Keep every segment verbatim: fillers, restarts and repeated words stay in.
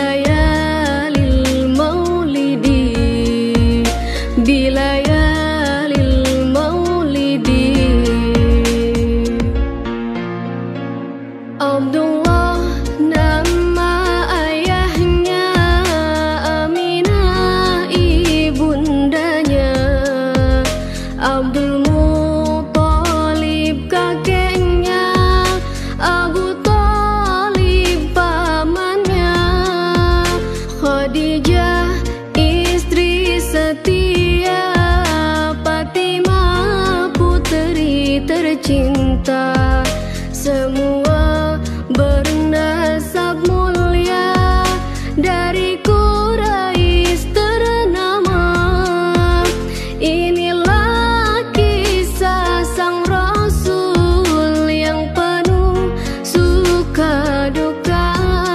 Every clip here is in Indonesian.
bilayalil maulidi, bilayalil maulidi. Abdullah nama ayahnya, Aminah ibundanya, Abdul Muthalib kakeknya, Abu Thalib pamannya, Khadijah istri setia, Fatimah putri tercinta. Semua bernasab mulia, dari Quraisy ternama. Inilah kisah sang Rasul yang penuh suka duka.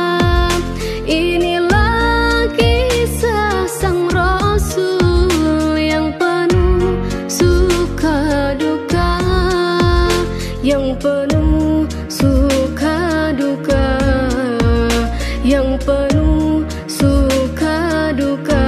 Inilah kisah sang Rasul yang penuh suka duka, yang penuh suka duka, yang penuh suka duka.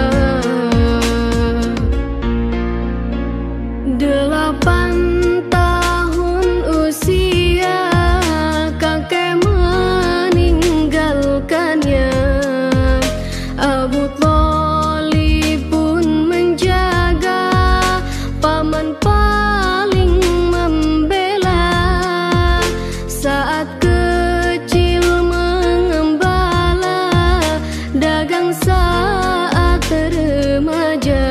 Delapan tahun usia kakek meninggalkannya, Abu Thalib pun menjaga, paman paling membela. Saat kecil mengembala, dagang saat remaja.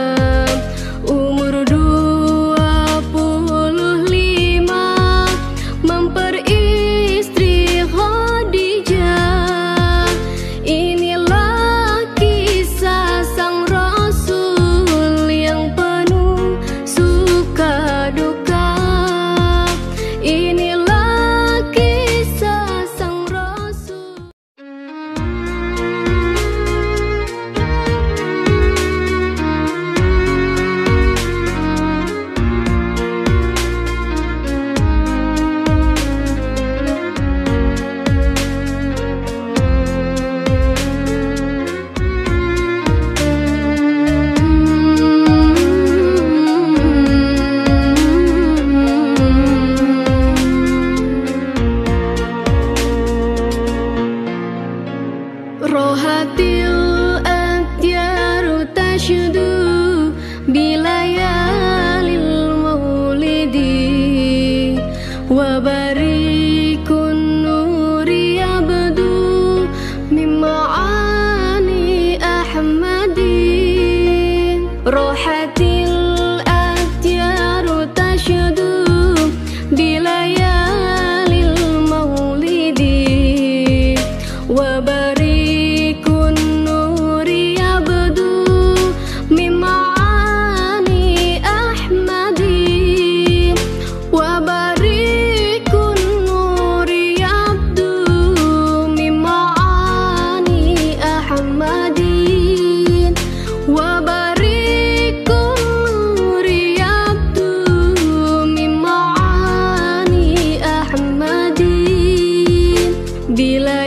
Umur dua puluh lima memperistri Khadijah. Inilah kisah sang Rasul yang penuh suka duka. Inilah kisah sang Rasul. Rohatil akhyaru tashdu bilayalil maulidi, wa barikun nuri abdu mima'ani ahmadi. Rohatil akhyaru tashdu bilayalil maulidi, wa barikun nuri abdu mima'ani ahmadi, wa barikun nuri abdu mima'ani ahmadi, wa barikun nuri abdu mima'ani ahmadi. Bila